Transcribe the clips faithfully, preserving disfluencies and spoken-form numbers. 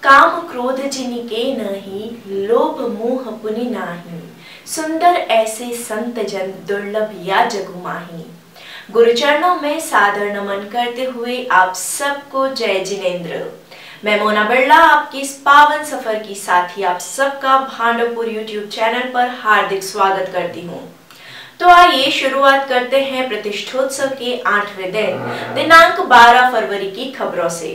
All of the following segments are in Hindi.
काम क्रोध जिनके नहीं, लोभ मोह पुनि नाही। सुंदर ऐसे संत जन दुर्लभ या जगु माही। गुरुचरणों में सादर नमन करते हुए आप सबको जय जिनेंद्र। मैं मोना बिरला आपकी इस पावन सफर की साथी आप सबका भांडवपुर यूट्यूब चैनल पर हार्दिक स्वागत करती हूँ। तो आइए शुरुआत करते हैं प्रतिष्ठोत्सव के आठवें दिन दिनांक बारह फरवरी की खबरों से।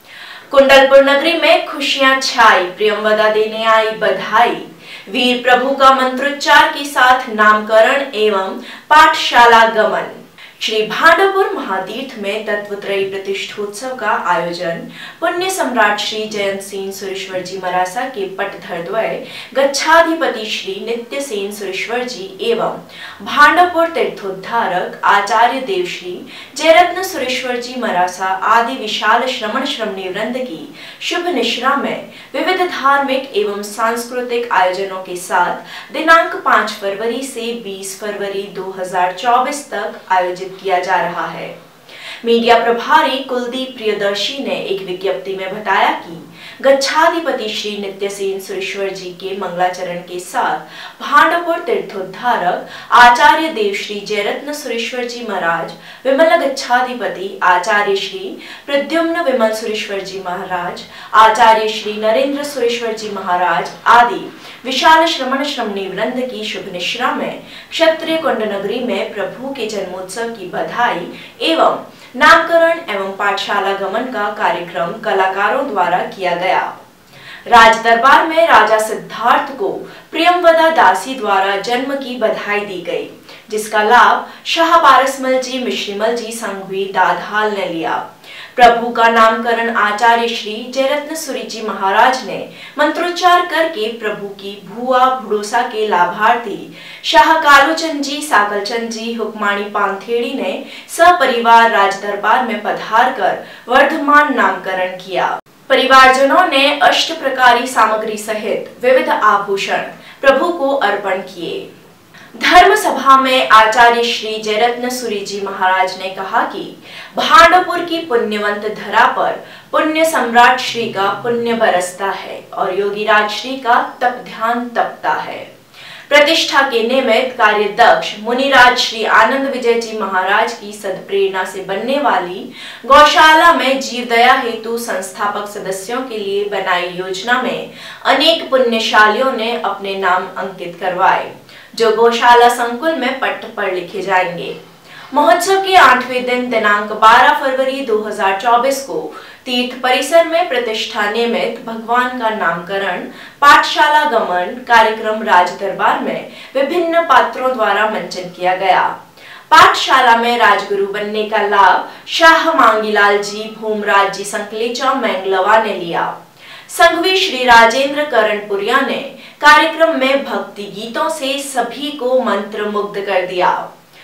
कुंडलपुर नगरी में खुशियां छाई, प्रियमवदा देने आई बधाई। वीर प्रभु का मंत्रोच्चार के साथ नामकरण एवं पाठशाला गमन। श्री भांडवपुर महातीर्थ में तत्वत्रयी प्रतिष्ठोत्सव का आयोजन पुण्य सम्राट श्री जयंत सेन सुरेश्वर जी मरासा के पटधरद्वय गच्छाधिपति श्री नित्य सेन सुरेश्वर जी एवं भांडवपुर तीर्थोद्धारक आचार्य देव श्री जयरत्न सुरेश्वर जी मरासा आदि विशाल श्रमण श्रमणी वृंद की शुभ निश्रा में विविध धार्मिक एवं सांस्कृतिक आयोजनों के साथ दिनांक पाँच फरवरी से बीस फरवरी दो हजार चौबीस तक आयोजित किया जा रहा है। मीडिया प्रभारी कुलदीप प्रियदर्शी ने एक विज्ञप्ति में बताया कि गच्छाधिपति श्री नित्य सेन सुरेश्वर जी के मंगलाचरण के साथ भांडवपुर तीर्थोद्धारक आचार्य देव श्री जयरत्न सुरेश्वर जी महाराज, विमल गच्छाधिपति आचार्य श्री प्रद्युम्न विमल सुरेश्वर जी महाराज, आचार्य श्री नरेंद्र सुरेश्वर जी महाराज आदि विशाल श्रमण श्रमणी वृंद की शुभ निश्रा में क्षत्रिय कुंड नगरी में प्रभु के जन्मोत्सव की बधाई एवं नामकरण एवं पाठशाला गमन का कार्यक्रम कलाकारों द्वारा किया गया। राज दरबार में राजा सिद्धार्थ को प्रियमवदा दासी द्वारा जन्म की बधाई दी गई, जिसका लाभ शाह पारसमल जी मिश्रीमल जी संघवी दाधाल ने लिया। प्रभु का नामकरण आचार्य श्री जयरत्न सुरी जी महाराज ने मंत्रोच्चार करके प्रभु की भुआ भुड़ोसा के लाभार्थी शाह कालूचंद जी साकलचंद जी हुक्माणी पांथेड़ी ने सपरिवार राज दरबार में पधार कर वर्धमान नामकरण किया। परिवारजनों ने अष्ट प्रकारी सामग्री सहित विविध आभूषण प्रभु को अर्पण किए। धर्म सभा में आचार्य श्री जयरत्न सुरी जी महाराज ने कहा कि भांडवपुर की पुण्यवंत धरा पर पुण्य सम्राट श्री का पुण्य बरसता है और योगीराज श्री का तप ध्यान तपता है। प्रतिष्ठा के निमित्त कार्यदक्ष मुनिराज श्री आनंद विजय जी महाराज की सद्प्रेरणा से बनने वाली गौशाला में जीवदया हेतु संस्थापक सदस्यों के लिए बनाई योजना में अनेक पुण्यशालियों ने अपने नाम अंकित करवाए, जो गौशाला संकुल में पट्ट पर लिखे जाएंगे। महोत्सव के आठवें दिन दिनांक बारह फरवरी दो हजार चौबीस को तीर्थ परिसर में प्रतिष्ठा निमित्त भगवान का नामकरण, पाठशाला गमन कार्यक्रम राज दरबार में विभिन्न पात्रों द्वारा मंचन किया गया। पाठशाला में राजगुरु बनने का लाभ शाह मांगीलाल जी भूमराज जी संकलेचा मैंगलवा ने लिया। संघवी श्री राजेंद्र करणपुरिया ने कार्यक्रम में भक्ति गीतों से सभी को मंत्र मुग्ध कर दिया।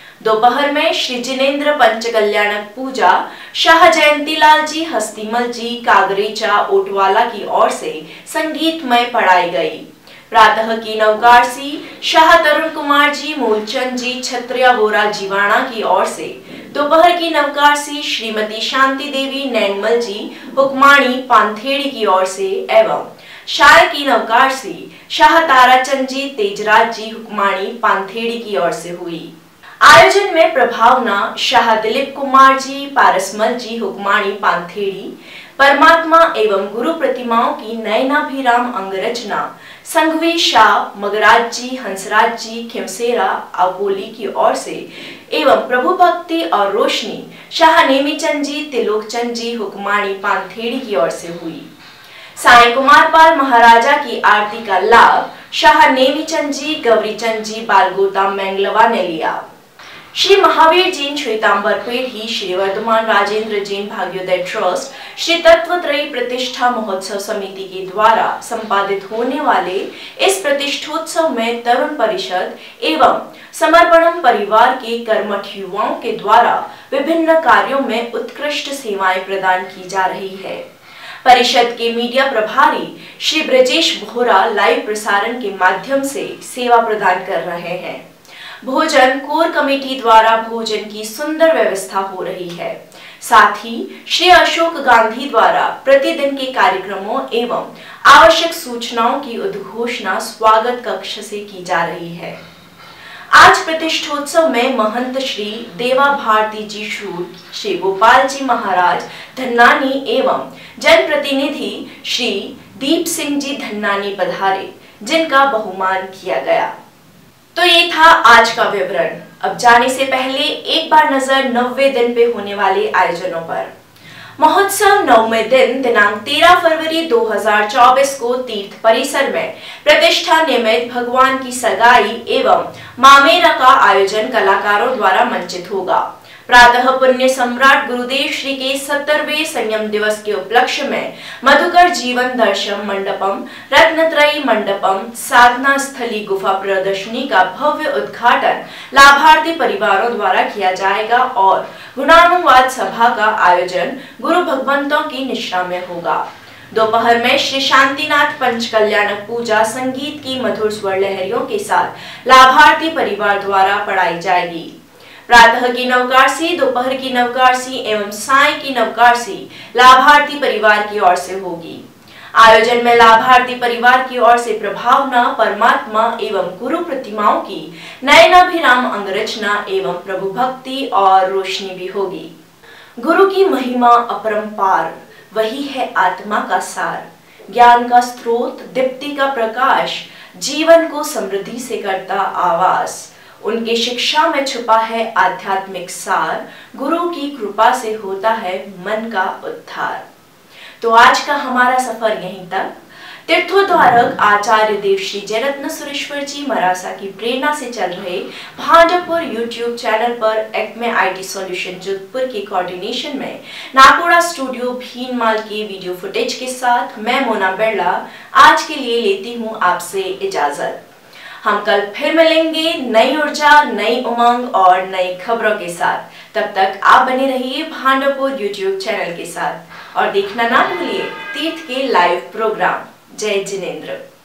दोपहर में श्री जिनेंद्र पंच कल्याणक पूजा शाह जयंतीलाल जी हस्तीमल जी कागरेचा ओटवाला की ओर से संगीतमय पढ़ाई गई। प्रातः की नवकारसी शाह तरुण कुमार जी मूलचंद जी छत्रिया वोरा जीवाणा की ओर से, दोपहर की नवकारसी श्रीमती शांति देवी नैनमल जी हुक्माणी पांथेड़ी की ओर से एवं शाय की नवकारसी शाह ताराचंद जी तेजराज जी हुक्माणी पांथेड़ी की ओर से हुई। आयोजन में प्रभावना शाह दिलीप कुमार जी पारसमल जी हुक्माणी पांथेड़ी, परमात्मा एवं गुरु प्रतिमाओं की नयनाभिराम अंगरचना संघवी शाह मगराज जी हंसराज जी खिमसेरा अकोली की ओर से एवं प्रभु भक्ति और रोशनी शाह नेमीचंद जी तिलोकचंद जी हुक्माणी पांथेड़ी की ओर से हुई। साईं कुमार पाल महाराजा की आरती का लाभ शाह नेमीचंद जी गौरीचंद जी बालगोता मैंगलवा ने लिया। श्री महावीर जैन श्वेतांबर पीढ़ी श्री वर्धमान राजेंद्र जैन भाग्योदय ट्रस्ट श्री तत्वत्रयी प्रतिष्ठा महोत्सव समिति के द्वारा संपादित होने वाले इस प्रतिष्ठोत्सव में तरुण परिषद एवं समर्पणम परिवार के कर्मठ युवाओं के द्वारा विभिन्न कार्यों में उत्कृष्ट सेवाएं प्रदान की जा रही है। परिषद के मीडिया प्रभारी श्री ब्रजेश बोहरा लाइव प्रसारण के माध्यम से सेवा प्रदान कर रहे हैं। भोजन कोर कमेटी द्वारा भोजन की सुंदर व्यवस्था हो रही है। साथ ही श्री अशोक गांधी द्वारा प्रतिदिन के कार्यक्रमों एवं आवश्यक सूचनाओं की उद्घोषणा स्वागत कक्ष से की जा रही है। आज प्रतिष्ठोत्सव में महंत श्री देवा भारती जी शूर श्री गोपाल जी महाराज धन्नानी एवं जनप्रतिनिधि श्री दीप सिंह जी धन्नानी पधारे, जिनका बहुमान किया गया। तो ये था आज का विवरण। अब जाने से पहले एक बार नजर नौवे दिन पे होने वाले आयोजनों पर। महोत्सव नौवे दिन दिनांक तेरह फरवरी दो हज़ार चौबीस को तीर्थ परिसर में प्रतिष्ठा निमित्त भगवान की सगाई एवं मामेरा का आयोजन कलाकारों द्वारा मंचित होगा। प्रातः पुण्य सम्राट गुरुदेव श्री के सत्तरवें संयम दिवस के उपलक्ष्य में मधुकर जीवन दर्शन मंडपम, रत्नत्रयी मंडपम, साधना स्थली गुफा प्रदर्शनी का भव्य उद्घाटन लाभार्थी परिवारों द्वारा किया जाएगा और गुणानुवाद सभा का आयोजन गुरु भगवंतों की निश्रा में होगा। दोपहर में श्री शांतिनाथ पंच कल्याणक पूजा संगीत की मधुर स्वर लहरियों के साथ लाभार्थी परिवार द्वारा पढ़ाई जाएगी। प्रातः की नवकारसी, दोपहर की नवकारसी एवं साय की नवकारसी लाभार्थी परिवार की ओर से होगी। आयोजन में लाभार्थी परिवार की ओर से प्रभावना, परमात्मा एवं गुरु प्रतिमाओं की नयनाभिराम अंगरचना एवं प्रभु भक्ति और रोशनी भी होगी। गुरु की महिमा अपरंपार, वही है आत्मा का सार, ज्ञान का स्रोत, दीप्ति का प्रकाश, जीवन को समृद्धि से करता आवास। उनके शिक्षा में छुपा है आध्यात्मिक सार, गुरु की कृपा से होता है मन का उद्धार। तो आज का हमारा सफर यहीं तक। तीर्थोद्धारक आचार्य देव श्री जयरत्न सुरेश्वर जी मरासा की प्रेरणा से चल रहे भांडापुर यूट्यूब चैनल पर एक्मे आईटी सॉल्यूशन जोधपुर के कोऑर्डिनेशन में नाकोड़ा स्टूडियो भीनमाल के वीडियो फुटेज के साथ मैं मोना बिरला आज के लिए लेती हूँ आपसे इजाजत। हम कल फिर मिलेंगे नई ऊर्जा, नई उमंग और नई खबरों के साथ। तब तक आप बने रहिए भांडापुर यूट्यूब चैनल के साथ और देखना ना भूलिए तीर्थ के लाइव प्रोग्राम। जय जिनेंद्र।